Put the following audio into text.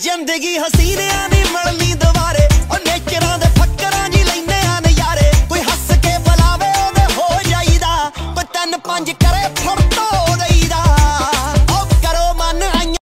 जिंदगी हसीनियां दी मिलनी दुबारे ओ नेचरां दे फक्करां जी लैने आ नज़ारे कोई हस के बुलावे ओदे हो जाईदा कोई 3 5 करे फुर तो